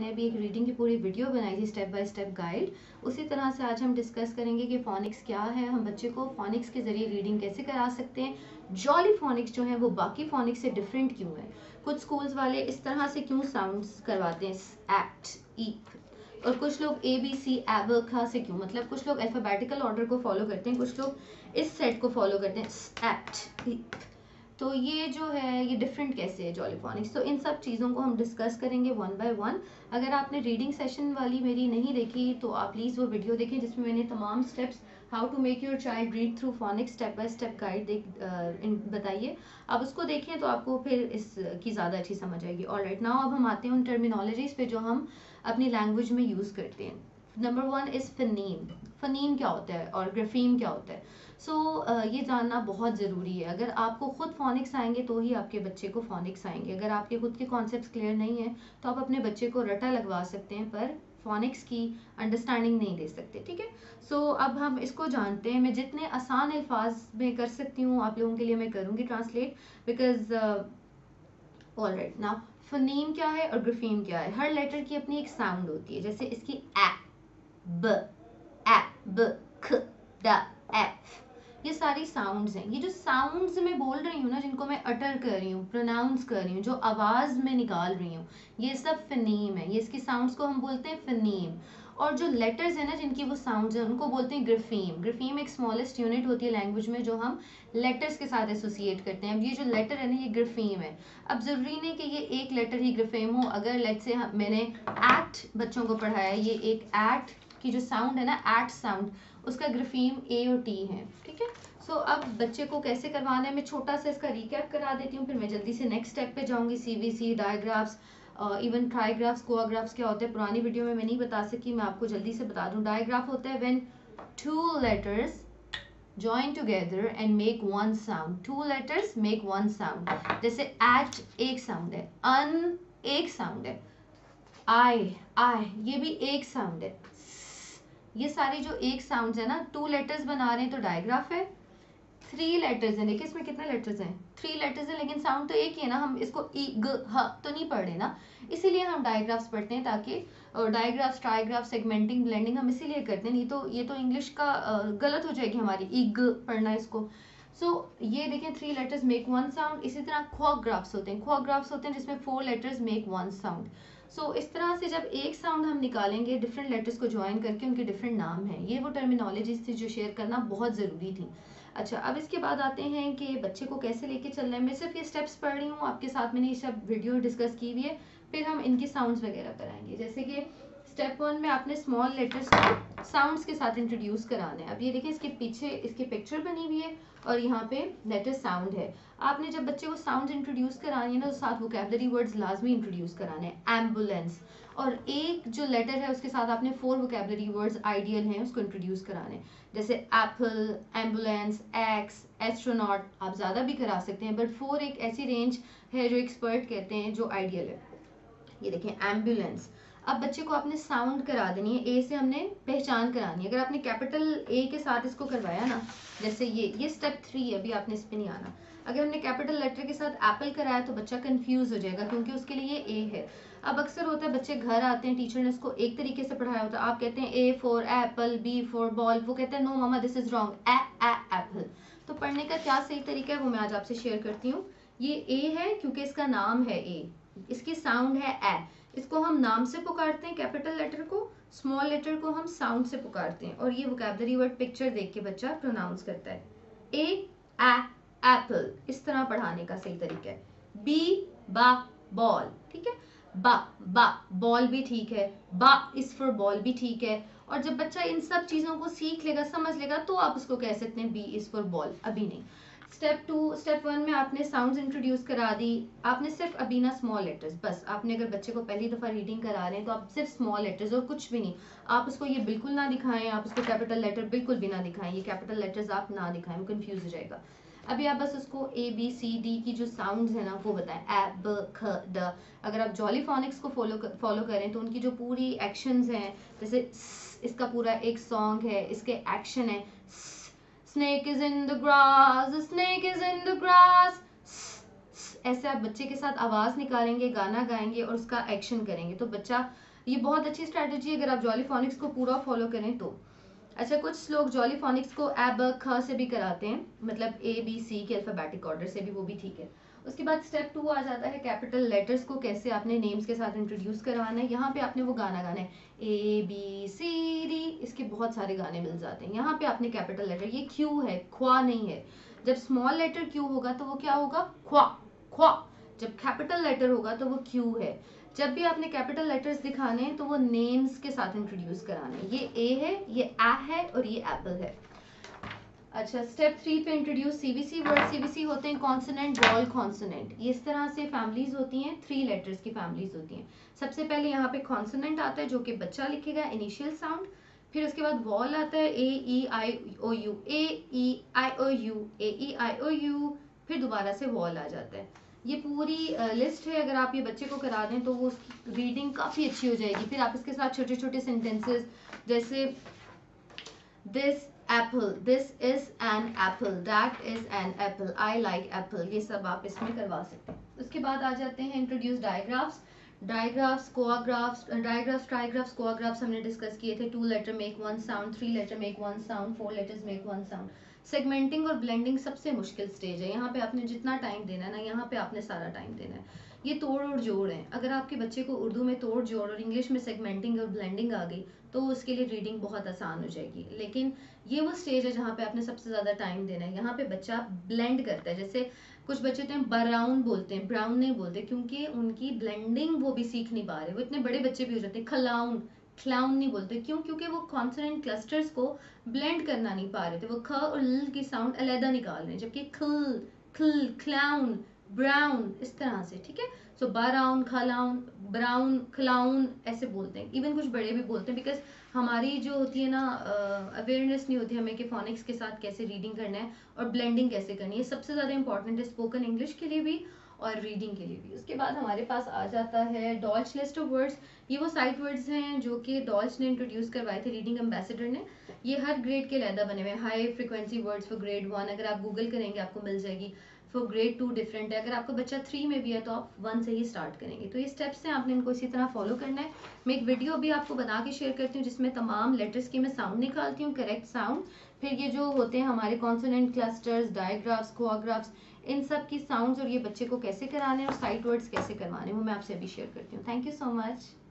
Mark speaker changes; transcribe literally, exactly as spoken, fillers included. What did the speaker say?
Speaker 1: मैंने अभी एक रीडिंग की पूरी वीडियो बनाई थी, स्टेप बाय स्टेप गाइड। उसी तरह से आज हम डिस्कस करेंगे कि फोनिक्स क्या है, हम बच्चे को फोनिक्स के जरिए रीडिंग कैसे करा सकते हैं, जॉली फोनिक्स जो है वो बाकी फोनिक्स से डिफरेंट क्यों है, कुछ स्कूल्स वाले इस तरह से क्यों साउंड्स करवाते हैं, एक्ट, ईप, और कुछ लोग ए बी सी एब खा से क्यों, मतलब कुछ लोग अल्फाबेटिकल ऑर्डर को फॉलो करते हैं, कुछ लोग इस सेट को फॉलो करते हैं, एक्ट, ईप। तो ये जो है ये डिफरेंट कैसे है जॉली फोनिक्स, तो इन सब चीज़ों को हम डिस्कस करेंगे वन बाय वन। अगर आपने रीडिंग सेशन वाली मेरी नहीं देखी तो आप प्लीज़ वो वीडियो देखें जिसमें मैंने तमाम steps how to make your child read through phonics step by step guide देख बताइए। आप उसको देखें तो आपको फिर इसकी ज़्यादा अच्छी समझ आएगी। ऑलराइट, नाउ अब हम आते हैं उन टर्मिनोलॉजीज पे जो हम अपनी लैंग्वेज में यूज़ करते हैं। Number one is phoneme. Phoneme क्या होता है और ग्राफीम क्या होता है? सो so, uh, ये जानना बहुत ज़रूरी है। अगर आपको खुद फोनिक्स आएंगे तो ही आपके बच्चे को फोनिक्स आएंगे। अगर आपके खुद के कॉन्सेप्ट्स क्लियर नहीं है तो आप अपने बच्चे को रटा लगवा सकते हैं पर फोनिक्स की अंडरस्टैंडिंग नहीं दे सकते। ठीक है, सो so, अब हम इसको जानते हैं। मैं जितने आसान अल्फाज में कर सकती हूँ आप लोगों के लिए मैं करूँगी translate, because alright now phoneme क्या है और ग्राफीम क्या है। हर लेटर की अपनी एक साउंड होती है, जैसे इसकी ए, ब, ए, ब, ख, ड, एफ, ये सारी साउंड्स हैं। ये जो साउंड्स मैं बोल रही हूँ ना, जिनको मैं अटर कर रही हूँ, प्रोनाउंस कर रही हूँ, जो आवाज़ में निकाल रही हूँ, ये सब फनीम है। ये इसकी साउंड्स को हम बोलते हैं फनीम। और जो लेटर्स है ना जिनकी वो साउंड्स हैं उनको बोलते हैं ग्राफीम। ग्राफीम एक स्मॉलेस्ट यूनिट होती है लैंग्वेज में जो हम लेटर्स के साथ एसोसिएट करते हैं। अब ये जो लेटर है ना ये ग्राफीम है। अब ज़रूरी नहीं कि ये एक लेटर ही ग्राफीम हो। अगर लेट से मैंने एट बच्चों को पढ़ाया, ये एक एट की जो साउंड है ना, एट साउंड, उसका ग्राफीम ए और टी है। ठीक है, सो so, अब बच्चे को कैसे करवाना है मैं छोटा सा इसका रिकैप करा देती हूँ, फिर मैं जल्दी से नेक्स्ट स्टेप पे जाऊंगी। सीवीसी, डायग्राफ्स, इवन ट्राईग्राफ्स, कोआग्राफ्स क्या होते हैं पुरानी वीडियो में मैं नहीं बता सकी, मैं आपको जल्दी से बता दूं। डायग्राफ होता है when two letters join together and make one sound. Two letters make one sound. जैसे at एक साउंड है, un एक साउंड है, I I ये भी एक साउंड है। ये सारी जो एक साउंड्स है ना, टू लेटर्स बना रहे हैं तो डायग्राफ है। थ्री लेटर्स हैं, देखिए इसमें कितने लेटर्स हैं, थ्री लेटर्स हैं, लेकिन साउंड तो एक ही है ना, हम इसको ई ग ह तो नहीं पढ़ रहे ना, इसीलिए हम डायग्राफ्स पढ़ते हैं, ताकि डायग्राफ्स, ट्राईग्राफ, सेगमेंटिंग, ब्लेंडिंग हम इसीलिए करते हैं, नहीं तो ये तो इंग्लिश का गलत हो जाएगी हमारी, ई ग पढ़ना इसको। सो so, ये देखें three letters make one sound. इसी तरह क्वाग्राफ्स होते हैं, क्वाग्राफ्स होते हैं जिसमें four letters make one sound. So so, इस तरह से जब एक साउंड हम निकालेंगे डिफरेंट लेटर्स को ज्वाइन करके, उनके डिफरेंट नाम हैं। ये वो टर्मिनोलॉजीज थी जो शेयर करना बहुत ज़रूरी थी। अच्छा, अब इसके बाद आते हैं कि बच्चे को कैसे लेके चलना है। मैं सिर्फ ये स्टेप्स पढ़ रही हूँ, आपके साथ मैंने ये सब वीडियो डिस्कस की हुई है, फिर हम इनकी साउंड्स वगैरह कराएंगे। जैसे कि स्टेप वन में आपने स्मॉल लेटर्स को साउंड्स के साथ इंट्रोड्यूस कराना है। अब ये देखिए इसके पीछे इसकी पिक्चर बनी हुई है और यहाँ पे लेटर साउंड है। आपने जब बच्चे को साउंड इंट्रोड्यूस करानी है ना, तो साथ वोकैबुलरी वर्ड्स लाजमी इंट्रोड्यूस कराने हैं। एम्बुलेंस, और एक जो लेटर है उसके साथ आपने फोर वोकैबुलरी वर्ड्स आइडियल हैं उसको इंट्रोड्यूस कराने, जैसे एप्पल, एम्बुलेंस, एक्स, एस्ट्रोनॉट। आप ज़्यादा भी करा सकते हैं, बट फोर एक ऐसी रेंज है जो एक्सपर्ट कहते हैं जो आइडियल है। ये देखें एम्बुलेंस। अब बच्चे को आपने साउंड करा देनी है, ए से हमने पहचान करानी है। अगर आपने कैपिटल ए के साथ इसको करवाया ना, जैसे ये ये स्टेप थ्री है, अभी आपने इस पे नहीं आना। अगर हमने कैपिटल लेटर के साथ एप्पल कराया तो बच्चा कंफ्यूज हो जाएगा, क्योंकि उसके लिए ए है। अब अक्सर होता है बच्चे घर आते हैं, टीचर ने उसको एक तरीके से पढ़ाया होता है, आप कहते हैं A for apple, B for ball, वो कहते हैं no mama this is wrong, A A apple. तो पढ़ने का क्या सही तरीका है वो मैं आज आपसे शेयर करती हूँ। ये ए है क्योंकि इसका नाम है ए, इसकी साउंड है ए, इसको हम नाम से पुकारते हैं कैपिटल लेटर को, स्मॉल लेटर को हम साउंड से पुकारते हैं, और ये वोकैबुलरी वर्ड पिक्चर देख के बच्चा प्रोनाउंस करता है। ए ए एप्पल, इस तरह पढ़ाने का सही तरीका है। बी बा बॉल, ठीक है, बा बा बॉल भी ठीक है, बा इज फॉर बॉल भी ठीक है। और जब बच्चा इन सब चीजों को सीख लेगा, समझ लेगा, तो आप उसको कह सकते हैं बी इज फॉर बॉल, अभी नहीं। स्टेप टू, स्टेप वन में आपने साउंड्स इंट्रोड्यूस करा दी, आपने सिर्फ अभी ना स्मॉल लेटर्स, बस आपने अगर बच्चे को पहली दफ़ा रीडिंग करा रहे हैं तो आप सिर्फ स्मॉल लेटर्स और कुछ भी नहीं। आप उसको ये बिल्कुल ना दिखाएं, आप उसको कैपिटल लेटर बिल्कुल भी ना दिखाएं, ये कैपिटल लेटर्स आप ना दिखाएं, वो कंफ्यूज हो जाएगा। अभी आप बस उसको ए बी सी डी की जो साउंड्स है ना वो बताएं, ए ब ख ड। अगर आप जॉली फोनिक्स को फॉलो फॉलो करें तो उनकी जो पूरी एक्शंस हैं, जैसे इसका पूरा एक सॉन्ग है, इसके एक्शन है, snake is in the grass, the snake is in the grass, ऐसे आप बच्चे के साथ आवाज़ निकालेंगे, गाना गाएंगे और उसका एक्शन करेंगे तो बच्चा, ये बहुत अच्छी स्ट्रैटेजी है अगर आप जॉली फोनिक्स को पूरा फॉलो करें तो। अच्छा, कुछ लोग जॉली फोनिक्स को ए ब ख से भी कराते हैं, मतलब ए बी सी के अल्फाबेटिक ऑर्डर से भी, वो भी ठीक है। उसके बाद स्टेप टू आ जाता है कैपिटल लेटर्स को कैसे आपने नेम्स के साथ इंट्रोड्यूस करवाना है। यहाँ पे आपने वो गाना गाना है ए बी सी डी, इसके बहुत सारे गाने मिल जाते हैं। यहाँ पे आपने कैपिटल लेटर, ये क्यू है, ख्वा नहीं है। जब स्मॉल लेटर क्यू होगा तो वो क्या होगा, ख्वा ख्वा। जब कैपिटल लेटर होगा तो वो क्यू है। जब भी आपने कैपिटल लेटर्स दिखाने हैं तो वो नेम्स के साथ इंट्रोड्यूस कराने हैं। ये ए है, ये ए है और ये एप्पल है। अच्छा, स्टेप थ्री पे इंट्रोड्यूस सीवीसी वर्ड। सीवीसी होते हैं कॉन्सोनेंट, वॉवल, कॉन्सोनेंट। ये इस तरह से फैमिलीज होती हैं, थ्री लेटर्स की फैमिलीज होती हैं। सबसे पहले यहाँ पे कॉन्सोनेंट आता है जो कि बच्चा लिखेगा, इनिशियल साउंड। फिर उसके बाद वॉवल आता है A E I O U, A E I O U, A E I O U. फिर दोबारा से वॉवल आ जाता है। ये पूरी लिस्ट है, अगर आप ये बच्चे को करा दें तो वो उसकी रीडिंग काफ़ी अच्छी हो जाएगी। फिर आप इसके साथ छोटे छोटे सेंटेंसेस जैसे this apple, this is an apple, that is an apple, I like apple, ये सब आप इसमें करवा सकते हैं। उसके बाद आ जाते हैं इंट्रोड्यूस डायग्राफ्स। डायग्राफ्स, कोआग्राफ्स, डायग्राफ्स, ट्राइग्राफ्स, कोआग्राफ्स हमने डिस्कस किए थे। Two letter make one sound, three letter make one sound, four letters make one sound. Segmenting और ब्लेंडिंग सबसे मुश्किल स्टेज है। यहाँ पे आपने जितना टाइम देना है ना, यहाँ पे आपने सारा टाइम देना है। ये तोड़ और जोड़ है। अगर आपके बच्चे को उर्दू में तोड़ जोड़ और इंग्लिश में सेगमेंटिंग और ब्लेंडिंग आ गई तो उसके लिए रीडिंग बहुत आसान हो जाएगी। लेकिन ये वो स्टेज है जहाँ पे आपने सबसे ज़्यादा टाइम देना है। यहाँ पे बच्चा ब्लेंड करता है। जैसे कुछ बच्चे होते हैं ब्राउन बोलते हैं, ब्राउन नहीं बोलते, क्योंकि उनकी ब्लेंडिंग वो भी सीख नहीं पा रहे। वो इतने बड़े बच्चे भी हो जाते हैं। खलाउन, क्लाउन नहीं बोलते, क्यों? क्योंकि वो कॉन्सोनेंट क्लस्टर्स को ब्लेंड करना नहीं पा रहे थे। वो ख और ल की साउंड अलहदा निकाल रहे हैं, जबकि खल, खल, क्लाउन, ब्राउन, इस तरह से, ठीक है। सो बाराउन, खलाउन, ब्राउन, खलाउन ऐसे बोलते हैं। इवन कुछ बड़े भी बोलते हैं, बिकॉज हमारी जो होती है ना अवेयरनेस नहीं होती हमें कि फोनिक्स के साथ कैसे रीडिंग करना है और ब्लेंडिंग कैसे करनी है। सबसे ज़्यादा इंपॉर्टेंट है स्पोकन इंग्लिश के लिए भी और रीडिंग के लिए भी। उसके बाद हमारे पास आ जाता है डॉल्च लिस्ट ऑफ वर्ड्स। ये वो साइट वर्ड्स हैं जो कि डॉल्च ने इंट्रोड्यूस करवाए थे, रीडिंग एम्बेसडर ने। ये हर ग्रेड के अलहदा बने हुए हैं। High frequency words for grade one, अगर आप गूगल करेंगे आपको मिल जाएगी। फॉर ग्रेड टू डिफरेंट है। अगर आपका बच्चा थ्री में भी है तो आप वन से ही स्टार्ट करेंगे। तो ये स्टेप्स हैं, आपने इनको इसी तरह फॉलो करना है। मैं एक वीडियो भी आपको बना के शेयर करती हूँ जिसमें तमाम लेटर्स की मैं साउंड निकालती हूँ, करेक्ट साउंड। फिर ये जो होते हैं हमारे कॉन्सोनेंट क्लस्टर्स, डायग्राफ्स, कोआग्राफ्स, इन सब की साउंड्स और ये बच्चे को कैसे कराने हैं और साइट वर्ड्स कैसे करवाने हैं वो मैं आपसे अभी शेयर करती हूँ। Thank you so much.